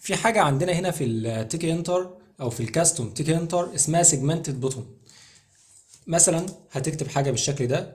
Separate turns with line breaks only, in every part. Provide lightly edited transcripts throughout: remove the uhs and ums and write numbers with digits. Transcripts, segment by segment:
في حاجة عندنا هنا في التيك انتر او في الكاستوم تيك انتر اسمها سيجمنتد بوتون. مثلا هتكتب حاجة بالشكل ده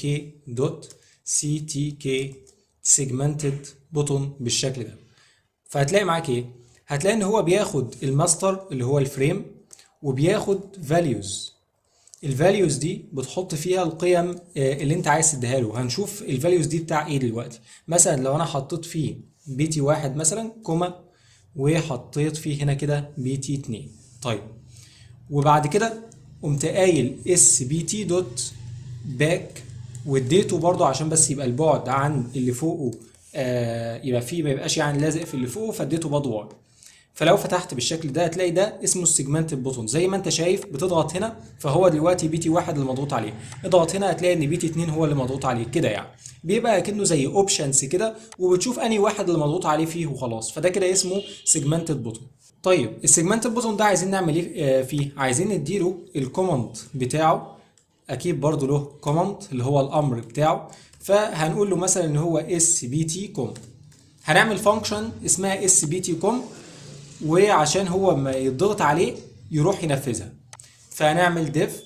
ctk segmented بوتون بالشكل ده. فهتلاقي معاك ايه؟ هتلاقي ان هو بياخد الماستر اللي هو الفريم وبياخد values. الفاليوز دي بتحط فيها القيم اللي انت عايز تديها له. هنشوف الفاليوز دي بتاع ايه دلوقتي. مثلا لو انا حطيت فيه بي تي واحد مثلا كوما وحطيت فيه هنا كده بي تي 2. طيب وبعد كده قمت قايل اس بي تي دوت باك واديته برضو عشان بس يبقى البعد عن اللي فوقه يبقى فيه ما يبقاش يعني لازق في اللي فوقه، فاديته برضو واي. فلو فتحت بالشكل ده هتلاقي ده اسمه السيجمنتد بوتون. زي ما انت شايف بتضغط هنا فهو دلوقتي بي تي واحد اللي مضغوط عليه، اضغط هنا هتلاقي ان بي تي 2 هو اللي مضغوط عليه كده. يعني بيبقى كأنه زي اوبشنز كده وبتشوف انهي واحد اللي مضغوط عليه فيه وخلاص. فده كده اسمه سيجمنتد بوتون. طيب السيجمنتد بوتون ده عايزين نعمل ايه فيه؟ عايزين نديله الكوماند بتاعه. اكيد برضو له كوماند اللي هو الامر بتاعه. فهنقول له مثلا ان هو اس بي تي كوم. هنعمل فانكشن اسمها اس بي تي كوم، وعشان هو ما يضغط عليه يروح ينفذها. فهنعمل ديف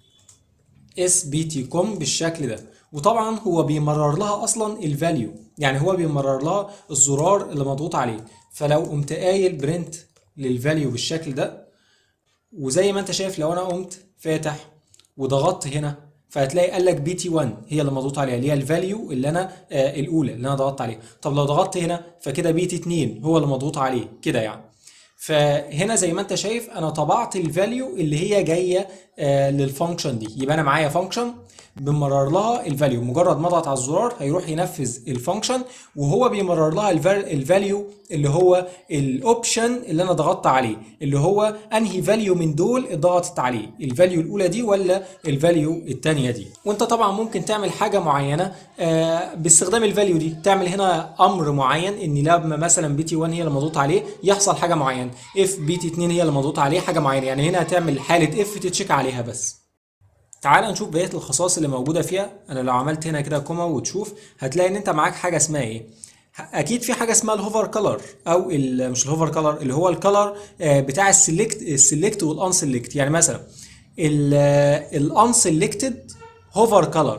اس بي تي كوم بالشكل ده. وطبعا هو بيمرر لها اصلا الفاليو، يعني هو بيمرر لها الزرار اللي مضغوط عليه. فلو قمت قايل برنت للفاليو بالشكل ده، وزي ما انت شايف لو انا قمت فاتح وضغطت هنا فهتلاقي قال لك بي تي 1 هي اللي مضغوط عليها، اللي هي الفاليو اللي انا الاولى اللي انا ضغطت عليها. طب لو ضغطت هنا فكده بي تي 2 هو اللي مضغوط عليه كده يعني. فهنا زي ما انت شايف انا طبعت الفاليو اللي هي جايه للفانكشن دي. يبقى انا معايا فانكشن بمرر لها الفاليو، مجرد ما اضغط على الزرار هيروح ينفذ الفانكشن، وهو بيمرر لها الفاليو اللي هو الاوبشن اللي انا ضغطت عليه، اللي هو انهي فاليو من دول اتضغطت عليه، الفاليو الاولى دي ولا الفاليو الثانيه دي. وانت طبعا ممكن تعمل حاجه معينه باستخدام الفاليو دي. تعمل هنا امر معين ان لما مثلا بي تي 1 هي اللي مضغوط عليه يحصل حاجه معينه، اف بي تي 2 هي اللي مضغوط عليه حاجه معينه. يعني هنا هتعمل حاله اف تتشيك عليها بس. تعال نشوف بقيه الخصائص اللي موجوده فيها. انا لو عملت هنا كده كوما وتشوف هتلاقي ان انت معاك حاجه اسمها ايه. اكيد في حاجه اسمها الهوفر كلر، او مش الهوفر كلر، اللي هو الكلر بتاع السلكت والان سلكت. يعني مثلا الان سلكتد هوفر كلر،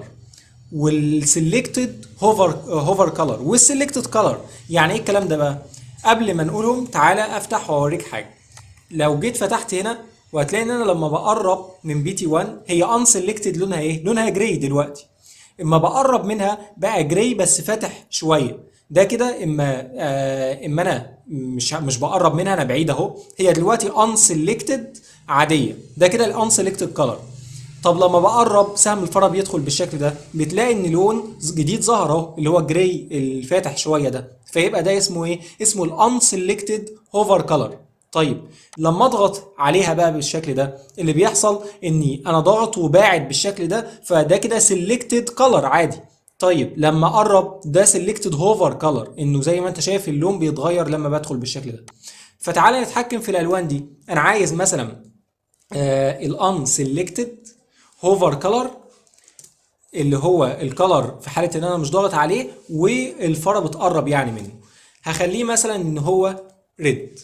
والسلكتد هوفر كلر، والسلكتد كلر. يعني ايه الكلام ده بقى؟ قبل ما نقولهم تعالى افتح واوريك حاجه. لو جيت فتحت هنا وهتلاقي ان انا لما بقرب من بي تي 1 هي ان سيلكتد لونها ايه؟ لونها جراي دلوقتي. اما بقرب منها بقى جراي بس فاتح شويه. ده كده اما انا مش بقرب منها، انا بعيد اهو. هي دلوقتي ان سيلكتد عاديه. ده كده الان سيلكتد كلر. طب لما بقرب سهم الفرا بيدخل بالشكل ده بتلاقي ان لون جديد ظهر اهو اللي هو جراي الفاتح شويه ده. فيبقى ده اسمه ايه؟ اسمه الان سيلكتد هوفر كلر. طيب لما اضغط عليها بقى بالشكل ده اللي بيحصل اني انا ضاغط وباعد بالشكل ده، فده كده سيلكتد كلر عادي. طيب لما اقرب ده سيلكتد هوفر كلر، انه زي ما انت شايف اللون بيتغير لما بدخل بالشكل ده. فتعالى نتحكم في الالوان دي. انا عايز مثلا الان سيلكتد هوفر كلر اللي هو الكلر في حاله ان انا مش ضاغط عليه والفرا بتقرب يعني منه. هخليه مثلا ان هو ريد.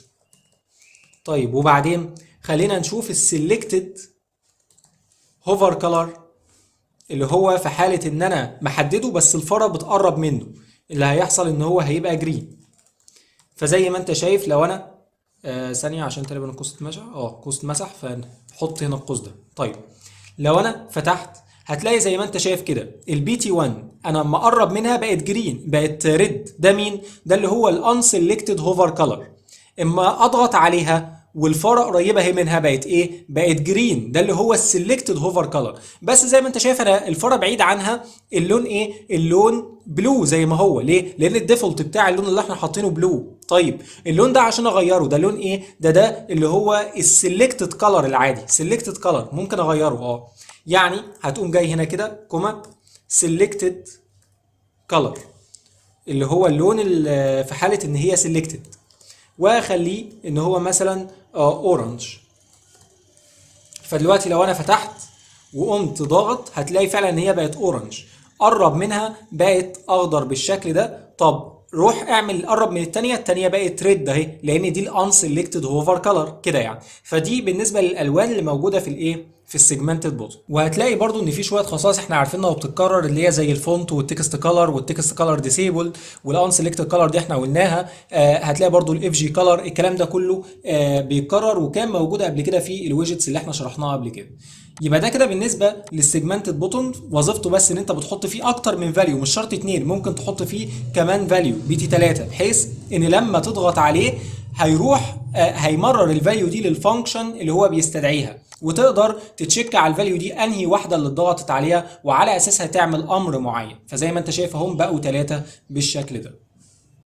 طيب وبعدين خلينا نشوف السلكتد هوفر كلر اللي هو في حاله ان انا محدده بس الفرا بتقرب منه، اللي هيحصل ان هو هيبقى جرين. فزي ما انت شايف لو انا ثانيه عشان تقريبا القوس اتمسح، القوس اتمسح فنحط هنا القوس ده. طيب لو انا فتحت هتلاقي زي ما انت شايف كده البي تي 1 انا لما اقرب منها بقت جرين، بقت ريد. ده مين؟ ده اللي هو الان سيلكتد هوفر كلر. اما اضغط عليها والفاره قريبه هي منها بقت ايه؟ بقت جرين. ده اللي هو السيلكتد هوفر كلر. بس زي ما انت شايف انا الفاره بعيد عنها اللون ايه؟ اللون بلو زي ما هو. ليه؟ لان الديفولت بتاع اللون اللي احنا حاطينه بلو. طيب اللون ده عشان اغيره ده لون ايه؟ ده اللي هو السيلكتد كلر العادي. سيلكتد كلر ممكن اغيره يعني هتقوم جاي هنا كده كوما سيلكتد كلر اللي هو اللون اللي في حاله ان هي سيلكتد، واخليه ان هو مثلا اورنج. فدلوقتي لو انا فتحت وقمت ضاغط هتلاقي فعلا ان هي بقت اورنج. قرب منها بقت اخضر بالشكل ده. طب روح اعمل قرب من التانية بقت ريد اهي، لان دي الانسلكتد هوفر كلر كده يعني. فدي بالنسبه للالوان اللي موجوده في الايه، في السيجمنتد بوتون. وهتلاقي برضو ان في شويه خصائص احنا عارفينها وبتتكرر، اللي هي زي الفونت والتكست كلر والتكست كلر ديسيبل والانسلكتد كلر دي احنا قلناها. هتلاقي برضو الاف جي كلر، الكلام ده كله بيتكرر وكان موجود قبل كده في الويجتس اللي احنا شرحناها قبل كده. يبقى ده كده بالنسبه للسيجمنتد بوتون، وظيفته بس ان انت بتحط فيه اكتر من فاليو، مش شرط اتنين، ممكن تحط فيه كمان فاليو بي تي 3، بحيث ان لما تضغط عليه هيروح هيمرر الفاليو دي للفانكشن اللي هو بيستدعيها، وتقدر تتشيك على الفاليو دي انهي واحده اللي اتضغطت عليها، وعلى اساسها تعمل امر معين. فزي ما انت شايف اهم بقوا 3 بالشكل ده.